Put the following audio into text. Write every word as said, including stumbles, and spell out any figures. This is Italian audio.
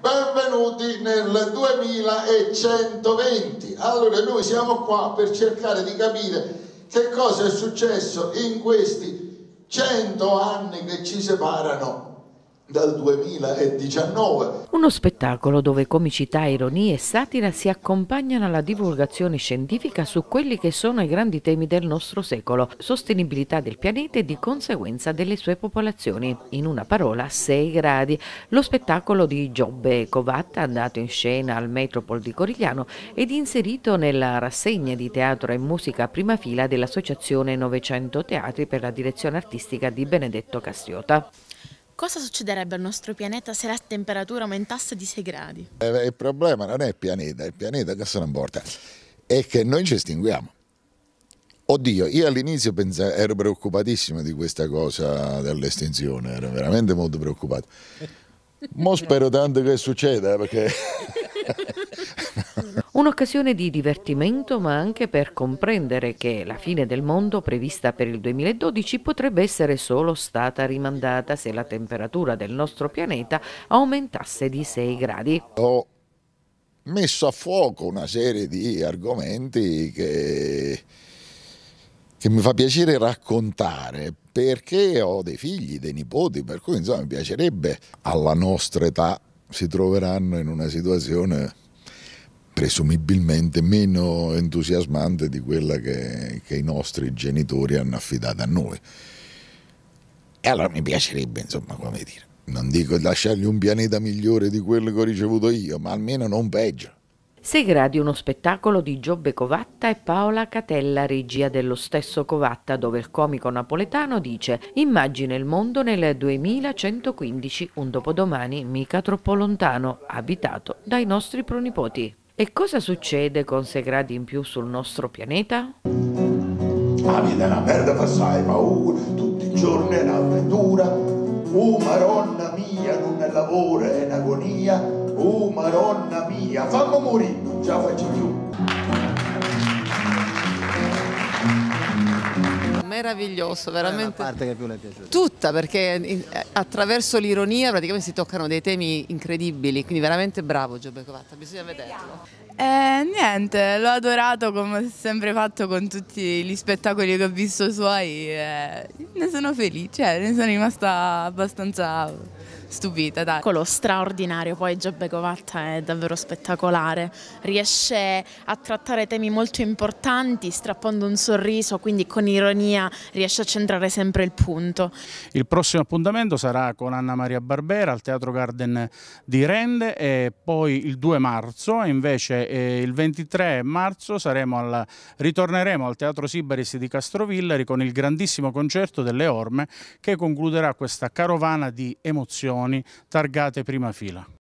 Benvenuti nel duemilacentoventi. Allora noi siamo qua per cercare di capire che cosa è successo in questi cento anni che ci separano dal duemiladiciannove. Uno spettacolo dove comicità, ironia e satira si accompagnano alla divulgazione scientifica su quelli che sono i grandi temi del nostro secolo: sostenibilità del pianeta e di conseguenza delle sue popolazioni. In una parola, sei gradi. Lo spettacolo di Giobbe Covatta, andato in scena al Metropol di Corigliano ed inserito nella rassegna di teatro e musica a prima fila dell'Associazione Novecento Teatri per la direzione artistica di Benedetto Castiota. Cosa succederebbe al nostro pianeta se la temperatura aumentasse di sei gradi? Eh, il problema non è il pianeta, il pianeta che se ne importa, è che noi ci estinguiamo. Oddio, io all'inizio ero preoccupatissimo di questa cosa dell'estinzione, ero veramente molto preoccupato. Mo spero tanto che succeda, perché... Un'occasione di divertimento, ma anche per comprendere che la fine del mondo prevista per il duemiladodici potrebbe essere solo stata rimandata se la temperatura del nostro pianeta aumentasse di sei gradi. Ho messo a fuoco una serie di argomenti che, che mi fa piacere raccontare, perché ho dei figli, dei nipoti, per cui insomma mi piacerebbe, alla nostra età si troveranno in una situazione presumibilmente meno entusiasmante di quella che, che i nostri genitori hanno affidato a noi. E allora mi piacerebbe, insomma, come dire, non dico lasciargli un pianeta migliore di quello che ho ricevuto io, ma almeno non peggio. sei gradi, uno spettacolo di Giobbe Covatta e Paola Catella, regia dello stesso Covatta, dove il comico napoletano dice: immagina il mondo nel duemilacentoquindici, un dopodomani mica troppo lontano, abitato dai nostri pronipoti. E cosa succede con sei gradi in più sul nostro pianeta? La vita è una merda, passai paura, tutti i giorni è un'avventura. Oh maronna mia, non è lavoro, è un'agonia. Oh maronna mia, fammi morire, non ce la faccio più. Meraviglioso, veramente. Qual è la parte che più le è piaciuta? Tutta, perché attraverso l'ironia praticamente si toccano dei temi incredibili, quindi veramente bravo Giobbe Covatta, bisogna vederlo. Eh, niente, l'ho adorato come ho sempre fatto con tutti gli spettacoli che ho visto suoi, eh, ne sono felice, cioè, ne sono rimasta abbastanza stupita, dai. Quello straordinario, poi Giobbe Covatta è davvero spettacolare, riesce a trattare temi molto importanti strappando un sorriso, quindi con ironia riesce a centrare sempre il punto. Il prossimo appuntamento sarà con Anna Maria Barbera al Teatro Garden di Rende, e poi il due marzo, invece eh, il ventitré marzo saremo al, ritorneremo al Teatro Sibaris di Castrovillari con il grandissimo concerto delle Orme, che concluderà questa carovana di emozioni targate prima fila.